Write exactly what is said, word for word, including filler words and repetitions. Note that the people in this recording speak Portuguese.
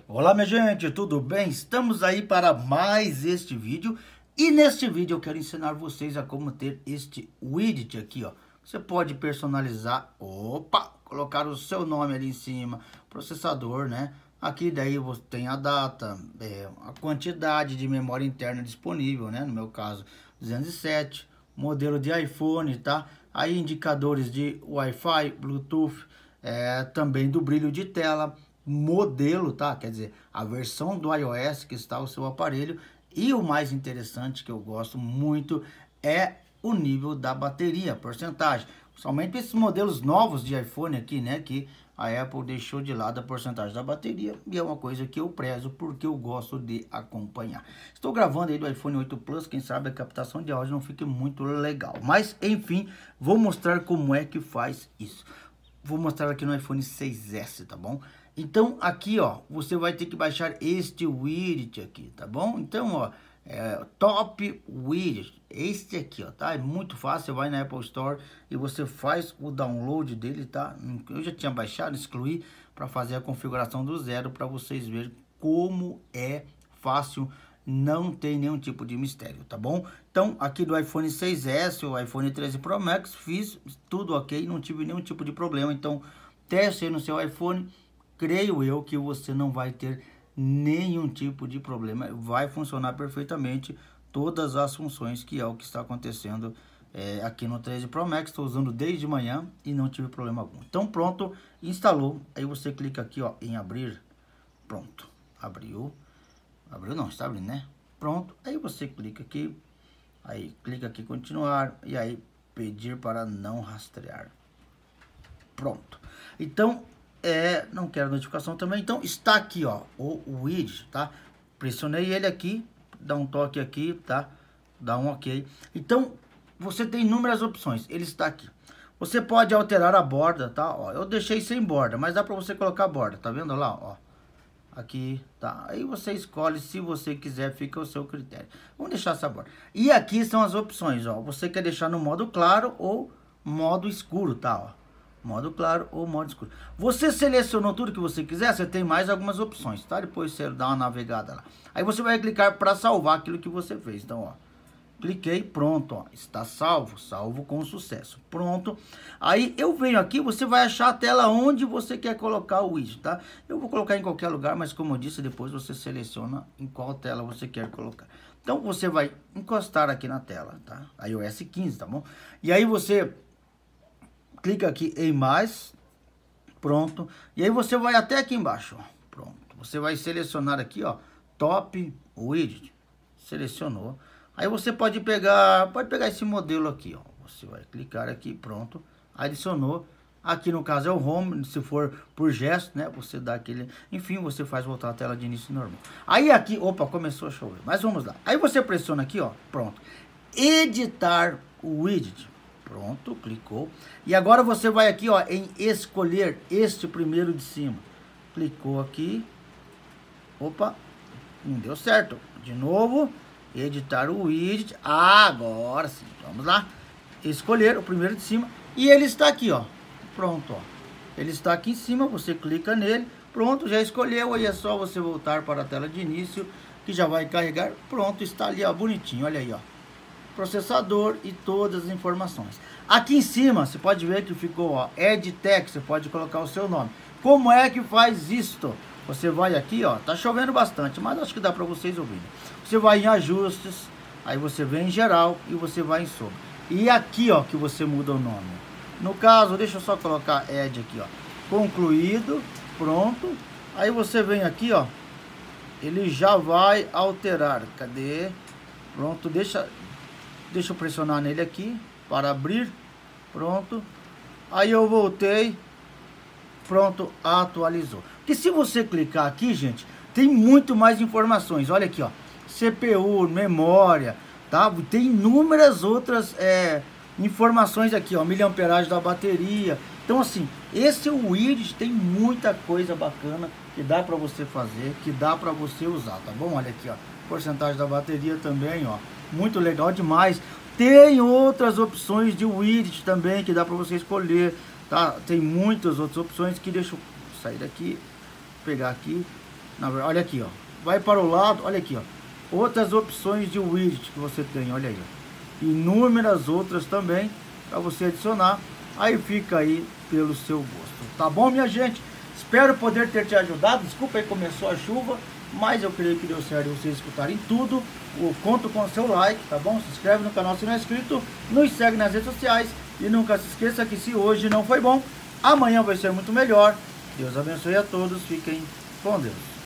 Olá minha gente, tudo bem? Estamos aí para mais este vídeo e neste vídeo eu quero ensinar vocês a como ter este widget aqui, ó. Você pode personalizar, opa, colocar o seu nome ali em cima, processador, né? Aqui daí você tem a data, é, a quantidade de memória interna disponível, né? No meu caso, duzentos e sete, modelo de iPhone, tá? Aí indicadores de Wi-Fi, Bluetooth, é, também do brilho de tela, modelo, tá? Quer dizer, a versão do iOS que está o seu aparelho. E o mais interessante que eu gosto muito é o nível da bateria, porcentagem. Somente esses modelos novos de iPhone aqui, né? Que a Apple deixou de lado a porcentagem da bateria. E é uma coisa que eu prezo porque eu gosto de acompanhar. Estou gravando aí do iPhone oito Plus, quem sabe a captação de áudio não fique muito legal. Mas, enfim, vou mostrar como é que faz isso. Vou mostrar aqui no iPhone seis S, tá bom? Então, aqui, ó, você vai ter que baixar este widget aqui, tá bom? Então, ó, é, Top Widget, este aqui, ó, tá? É muito fácil, você vai na Apple Store e você faz o download dele, tá? Eu já tinha baixado, excluí para fazer a configuração do zero para vocês verem como é fácil, não tem nenhum tipo de mistério, tá bom? Então, aqui do iPhone seis S, o iPhone treze Pro Max, fiz tudo ok, não tive nenhum tipo de problema. Então, teste aí no seu iPhone. Creio eu que você não vai ter nenhum tipo de problema. Vai funcionar perfeitamente todas as funções, que é o que está acontecendo é, aqui no treze Pro Max. Estou usando desde manhã e não tive problema algum. Então pronto, instalou. Aí você clica aqui, ó, em abrir. Pronto, abriu. Abriu não, está abrindo, né? Pronto, aí você clica aqui. Aí clica aqui continuar. E aí pedir para não rastrear. Pronto. Então... É, não quero notificação também, então está aqui, ó, o, o widget, tá? Pressionei ele aqui, dá um toque aqui, tá? Dá um ok. Então, você tem inúmeras opções, ele está aqui. Você pode alterar a borda, tá? Ó, eu deixei sem borda, mas dá pra você colocar borda, tá vendo lá, ó? Aqui, tá? Aí você escolhe, se você quiser, fica ao seu critério. Vamos deixar essa borda. E aqui são as opções, ó. Você quer deixar no modo claro ou modo escuro, tá? Ó. Modo claro ou modo escuro. Você selecionou tudo que você quiser, você tem mais algumas opções, tá? Depois você dá uma navegada lá. Aí você vai clicar para salvar aquilo que você fez. Então, ó, cliquei, pronto, ó, está salvo, salvo com sucesso. Pronto. Aí eu venho aqui, você vai achar a tela onde você quer colocar o widget, tá? Eu vou colocar em qualquer lugar, mas como eu disse, depois você seleciona em qual tela você quer colocar. Então, você vai encostar aqui na tela, tá? iOS quinze, tá bom? E aí você... clica aqui em mais, pronto, e aí você vai até aqui embaixo, ó, pronto, você vai selecionar aqui, ó, Top Widget, selecionou, aí você pode pegar, pode pegar esse modelo aqui, ó, você vai clicar aqui, pronto, adicionou, aqui no caso é o Home, se for por gesto, né, você dá aquele, enfim, você faz voltar a tela de início normal, aí aqui, opa, começou a chover, mas vamos lá, aí você pressiona aqui, ó, pronto, editar o widget. Pronto, clicou. E agora você vai aqui, ó, em escolher este primeiro de cima. Clicou aqui. Opa, não deu certo. De novo, editar o widget. Agora sim, vamos lá. Escolher o primeiro de cima. E ele está aqui, ó. Pronto, ó. Ele está aqui em cima, você clica nele. Pronto, já escolheu. Aí é só você voltar para a tela de início, que já vai carregar. Pronto, está ali, ó, bonitinho. Olha aí, ó. Processador e todas as informações. Aqui em cima você pode ver que ficou, ó, Add Text, você pode colocar o seu nome. Como é que faz isto? Você vai aqui, ó, tá chovendo bastante, mas acho que dá para vocês ouvirem. Você vai em ajustes, aí você vem em geral e você vai em sobre. E aqui, ó, que você muda o nome. No caso, deixa eu só colocar Add aqui, ó, concluído, pronto. Aí você vem aqui, ó, ele já vai alterar. Cadê? Pronto, deixa Deixa eu pressionar nele aqui para abrir. Pronto. Aí eu voltei. Pronto, atualizou. Porque se você clicar aqui, gente, tem muito mais informações. Olha aqui, ó. C P U, memória, tá? Tem inúmeras outras é, informações aqui, ó. Miliamperagem da bateria. Então, assim, esse widget tem muita coisa bacana que dá para você fazer, que dá para você usar, tá bom? Olha aqui, ó. Porcentagem da bateria também, ó. Muito legal demais. Tem outras opções de widget também que dá para você escolher, tá? Tem muitas outras opções que deixa eu sair daqui, pegar aqui, Na verdade, olha aqui, ó. Vai para o lado, olha aqui, ó. Outras opções de widget que você tem, olha aí, ó. Inúmeras outras também para você adicionar. Aí fica aí pelo seu gosto. Tá bom, minha gente? Espero poder ter te ajudado. Desculpa aí, começou a chuva, mas eu creio que deu certo de vocês escutarem tudo. Eu conto com o seu like, tá bom? Se inscreve no canal se não é inscrito, nos segue nas redes sociais e nunca se esqueça que se hoje não foi bom, amanhã vai ser muito melhor. Deus abençoe a todos, fiquem com Deus.